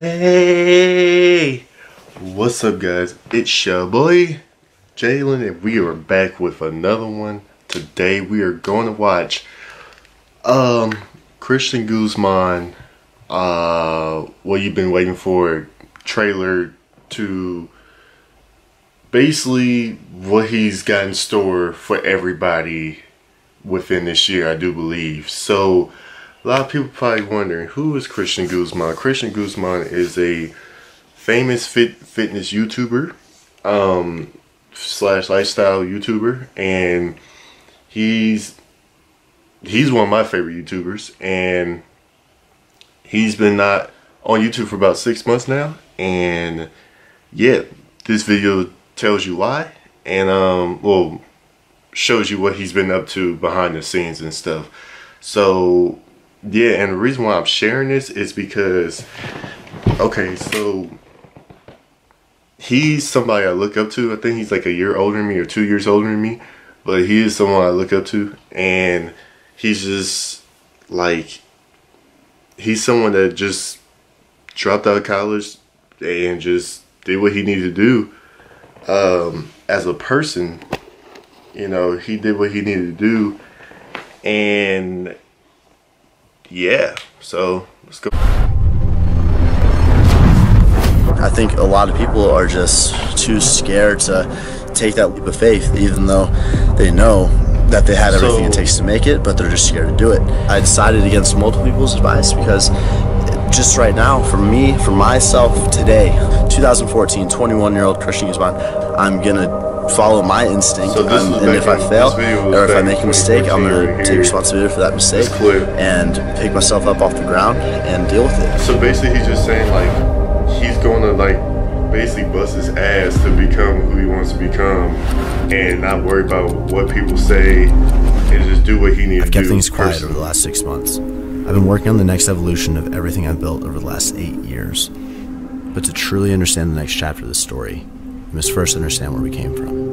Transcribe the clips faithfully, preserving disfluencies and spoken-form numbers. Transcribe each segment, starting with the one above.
Hey, what's up guys? It's your boy Jalen and we are back with another one. Today we are going to watch um Christian Guzman, uh what you've been waiting for, trailer to basically what he's got in store for everybody within this year, I do believe. So a lot of people probably wondering, who is Christian Guzman? Christian Guzman is a famous fit fitness YouTuber, um, slash lifestyle YouTuber, and he's he's one of my favorite YouTubers, and he's been not on YouTube for about six months now, and yeah, this video tells you why, and um, well, shows you what he's been up to behind the scenes and stuff. So yeah, and the reason why I'm sharing this is because, okay, so he's somebody I look up to. I think he's like a year older than me or two years older than me, but he is someone I look up to, and he's just like, he's someone that just dropped out of college and just did what he needed to do. Um, as a person, you know, he did what he needed to do, and yeah, so let's go. I think a lot of people are just too scared to take that leap of faith, even though they know that they had everything so, it takes to make it, but they're just scared to do it. I decided against multiple people's advice because just right now, for me, for myself, today, two thousand fourteen, twenty-one year old Christian Guzman, I'm gonna follow my instinct, so um, and if I fail or if I make a mistake, I'm going to take responsibility for that mistake and pick myself up off the ground and deal with it. So basically he's just saying like he's going to like basically bust his ass to become who he wants to become and not worry about what people say and just do what he needs to do. I've kept things quiet over the last six months. I've been working on the next evolution of everything I've built over the last eight years. But to truly understand the next chapter of the story, we must first understand where we came from.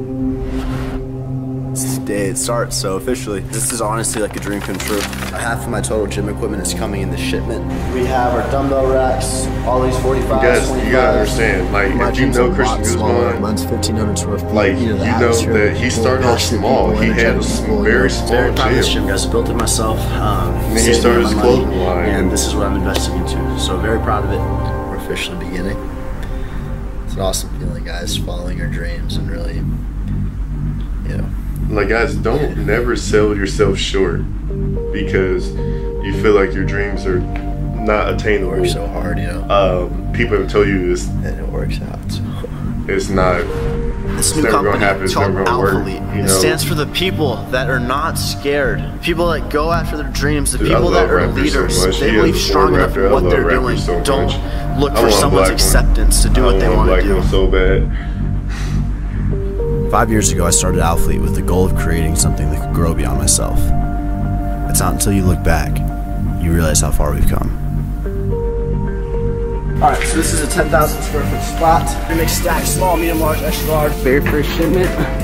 Today it starts, so officially, this is honestly like a dream come true. Half of my total gym equipment is coming in the shipment. We have our dumbbell racks, all these forty-fives, you guys, you gotta understand, like, my if you know Christian Guzman, mine's fifteen hundred square feet. Like, you know that he started off small. He had a very small very proud of this gym. gym, guys. I built it myself. Um, and then he started his clothing line. And this is what I'm investing into, so very proud of it. We're officially beginning. It's an awesome feeling, guys, following your dreams and really, you know. Like, guys, don't yeah. never sell yourself short because you feel like your dreams are not attainable. You work so hard, you know. Um, people have told you this, and it works out. So. It's not. This it's new never company gonna happen. It's called never gonna work. Alphalete. You know? It stands for the people that are not scared, people that go after their dreams, the Dude, people that are rappers leaders. So they he believe strong enough in what they're doing. So Don't much. look for someone's acceptance one. to do what they want to do. So bad. Five years ago, I started Alphalete with the goal of creating something that could grow beyond myself. It's not until you look back, you realize how far we've come. Alright, so this is a ten thousand square foot spot. We make stacks, small, medium, large, extra large. Very first shipment.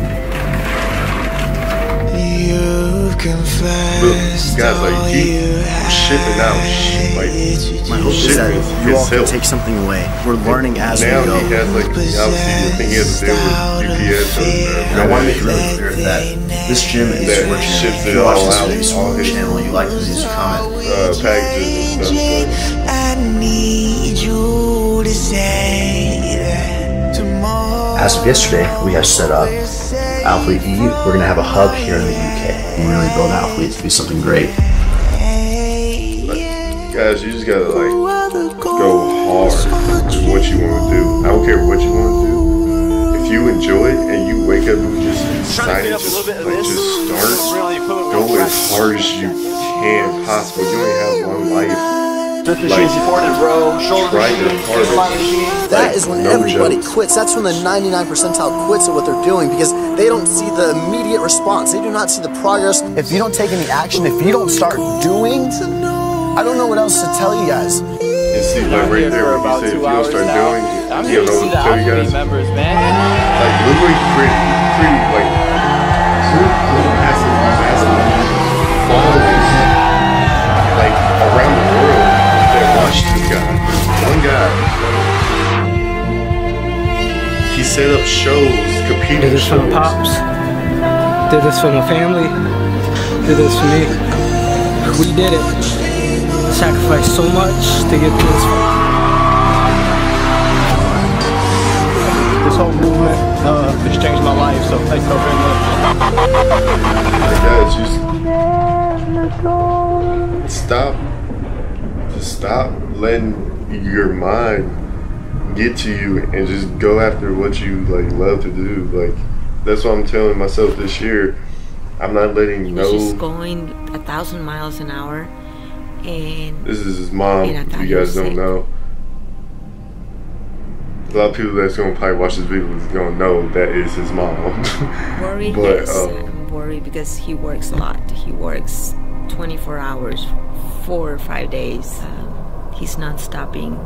Look, guys, like, you shipping out, like, my hope is that you all can take something away. We're learning as we go. Now he has, like, obviously, I think he has a deal with U P S. And I want to make it really clear that this gym is that your channel. ships If it you watch all this out, video, all his channel, you like this, you comment. Uh, packages and stuff. I need you to say that tomorrow. As of yesterday, we have set up Alphalete E U. We're going to have a hub here in the U K and really build Alphalete to be something great. But, guys, you just gotta like go hard with what you want to do. I don't care what you want to do. If you enjoy it and you wake up and just decide to just like just start, go as hard as you can possible. You only have one life. Like, row, try your hardest. That like, is when no everybody jokes. quits. That's when the ninety-nine percentile quits at what they're doing because they don't see the immediate response. They do not see the progress. If you don't take any action, if you don't start doing, I don't know what else to tell you guys. And see, like right there, when you say if you don't start doing, you don't know what to tell you guys. Members, man. Like literally pretty, pretty, like, massive, massive followers, like around the world that watch this guy. One guy competing Did this for my shows. pops. Did this for my family. Did this for me. We did it. Sacrificed so much to get to this far. This whole movement uh, has changed my life, so thank you very much. Guys, just stop. Just stop letting your mind get to you and just go after what you like love to do. Like, that's what I'm telling myself this year. I'm not letting no. He's just going a thousand miles an hour, and this is his mom. and I If thought you he was guys don't sick. know, a lot of people that's gonna probably watch this video is gonna know that is his mom. Worried, But, yes, um, I'm worried because he works a lot. He works twenty-four hours, four or five days. Um, he's not stopping.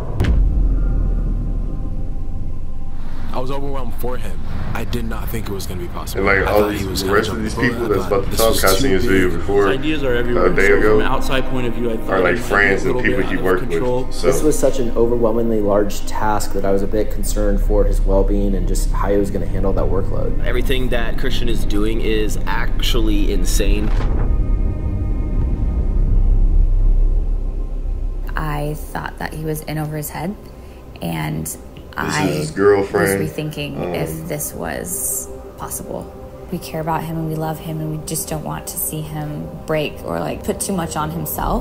I was overwhelmed for him. I did not think it was going to be possible. And like I all thought these, he was the gonna rest of jump these the boat. people I that's thought about to this talk, was I've seen too this video big. before. His ideas are everywhere. A day So ago. From an outside point of view, I thought Are like he might be a friends and little people bit he out of worked control. with. So This was such an overwhelmingly large task that I was a bit concerned for his well-being and just how he was going to handle that workload. Everything that Christian is doing is actually insane. I thought that he was in over his head, and this I is his girlfriend. was rethinking Um, if this was possible. We care about him and we love him, and we just don't want to see him break or like put too much on himself.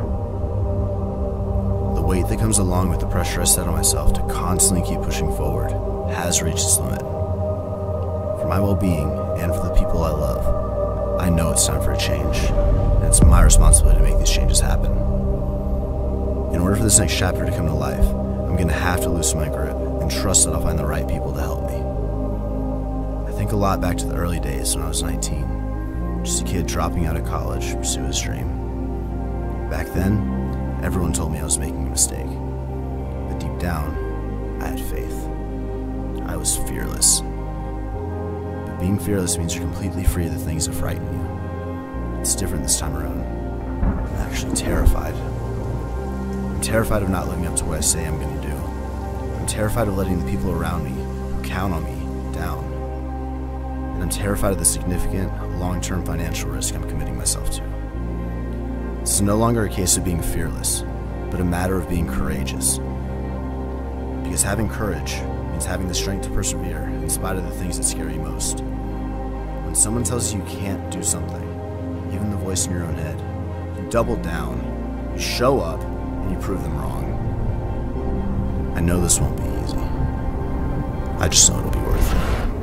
The weight that comes along with the pressure I set on myself to constantly keep pushing forward has reached its limit. For my well-being and for the people I love, I know it's time for a change, and it's my responsibility to make these changes happen. In order for this next chapter to come to life, I'm gonna have to loosen my grip and trust that I'll find the right people to help me. I think a lot back to the early days when I was nineteen, just a kid dropping out of college to pursue his dream. Back then, everyone told me I was making a mistake, but deep down, I had faith. I was fearless. But being fearless means you're completely free of the things that frighten you. It's different this time around. I'm actually terrified. I'm terrified of not living up to what I say I'm going to do. I'm terrified of letting the people around me who count on me down. And I'm terrified of the significant, long-term financial risk I'm committing myself to. This is no longer a case of being fearless, but a matter of being courageous. Because having courage means having the strength to persevere in spite of the things that scare you most. When someone tells you you can't do something, even the voice in your own head, you double down, you show up, and you prove them wrong. I know this won't be easy. I just know it'll be worth it.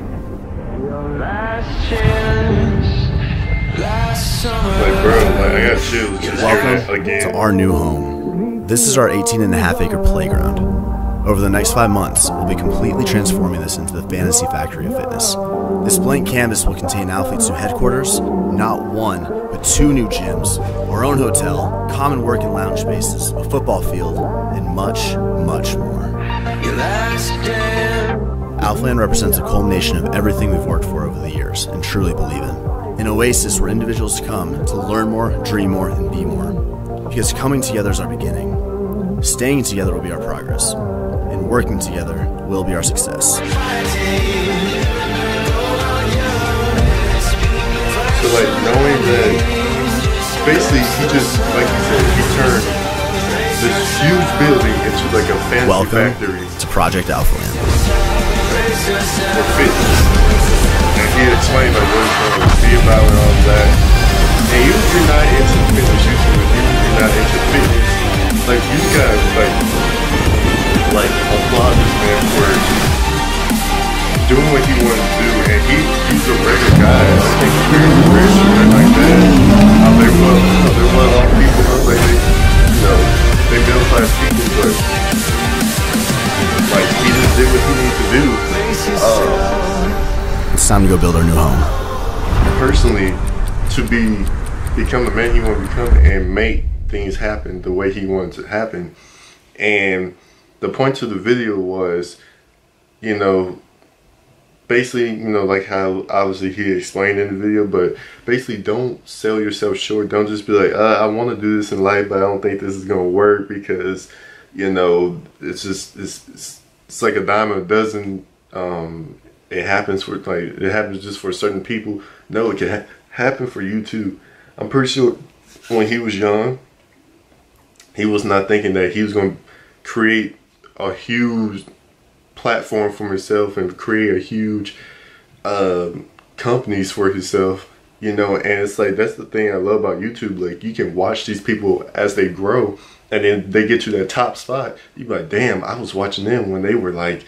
Like, bro, like, I got chills just hearing that Welcome again. to our new home. This is our eighteen and a half acre playground. Over the next five months, we'll be completely transforming this into the fantasy factory of fitness. This blank canvas will contain Alphate's new headquarters, not one, but two new gyms, our own hotel, common work and lounge spaces, a football field, and much, much more. Alphaland represents a culmination of everything we've worked for over the years and truly believe in. An oasis where individuals come to learn more, dream more, and be more. Because coming together is our beginning. Staying together will be our progress. And working together will be our success. So like knowing that basically he just, like you said, he turned this huge building into like a fancy Welcome factory to Project Alphaland. for fitness. And he explained like what it's going to be about and all of that. And even if you're not into fitness, you should, even if you're not into fitness, like you guys like like applaud this man for doing what he wanted to do, and he he's a regular guy. Like he's very rich and like that. How they well, how they well off people, like they, you know, they middle class people, but like he just did what he needed to do. Uh, It's time to go build our new home. personally, to be become the man he wanted to become and make things happen the way he wanted to happen. And the point to the video was, you know, basically, you know, like how obviously he explained in the video, but basically don't sell yourself short. Don't just be like, uh, I want to do this in life, but I don't think this is going to work because, you know, it's just, it's, it's, it's like a dime a dozen. Um, it happens for like it happens just for certain people. No, it can ha happen for you too. I'm pretty sure when he was young, he was not thinking that he was going to create a huge platform for himself and create a huge uh, companies for himself, you know. And it's like, that's the thing I love about YouTube. Like, you can watch these people as they grow, and then they get to that top spot. You be like, damn, I was watching them when they were like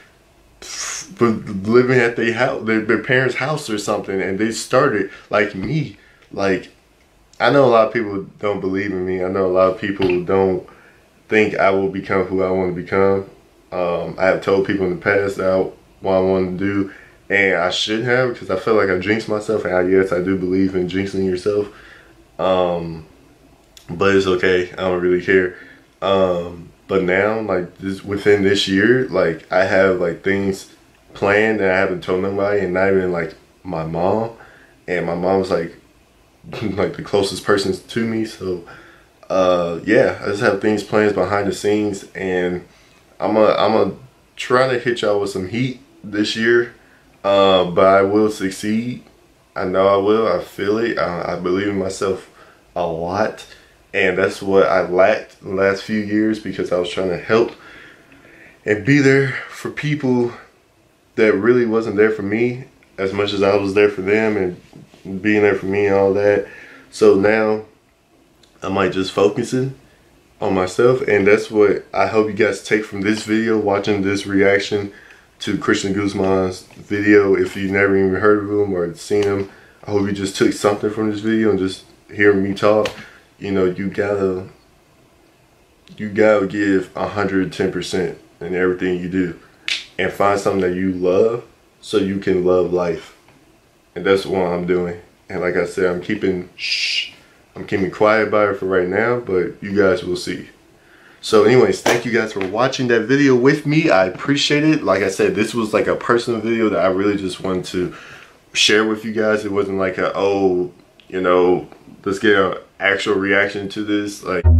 living at their house, their, their parents' house or something, and they started like me. Like, I know a lot of people don't believe in me. I know a lot of people don't think I will become who I want to become. Um, I have told people in the past that what I want to do, and I should have, because I feel like I jinxed myself. And I, yes, I do believe in jinxing yourself. Um, but it's okay. I don't really care. Um, but now, like, this, within this year, like, I have like things planned that I haven't told nobody, and not even like my mom. And my mom's like, like the closest person to me. So, uh, yeah, I just have things planned behind the scenes, and I'm a, I'm a try to hit y'all with some heat this year. Uh, but I will succeed. I know I will. I feel it. I, I believe in myself a lot. And that's what I lacked the last few years, because I was trying to help and be there for people that really wasn't there for me as much as I was there for them, and being there for me and all that. So now I might just focusing on myself, and that's what I hope you guys take from this video, watching this reaction to Christian Guzman's video. If you've never even heard of him or seen him, I hope you just took something from this video and just hearing me talk. You know, you gotta you gotta give one hundred ten percent in everything you do, and find something that you love so you can love life. And that's what I'm doing. And like I said, I'm keeping shh I'm keeping quiet about it for right now, but you guys will see. So anyways, thank you guys for watching that video with me. I appreciate it. Like I said, this was like a personal video that I really just wanted to share with you guys. It wasn't like a, oh, you know, let's get an actual reaction to this. Like,